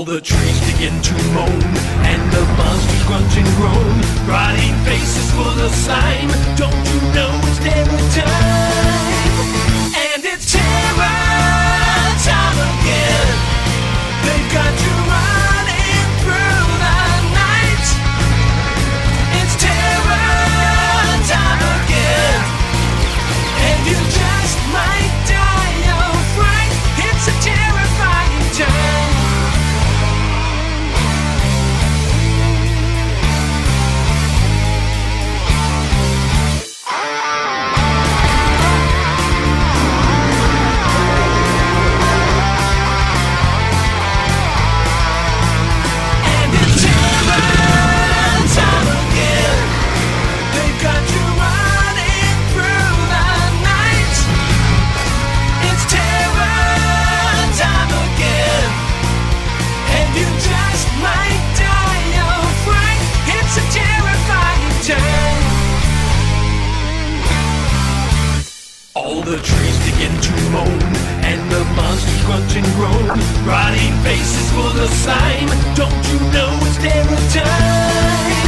the trees begin to moan, and the monsters grunt and groan. Rotting faces full of slime. Don't you know it's terror time? And it's terror time again. They've got you running through the night. It's terror time again, and you just might die of fright. It's a terrifying time. All the trees begin to moan, and the monsters grunt and groan. Rotting faces full of slime. Don't you know it's terror time?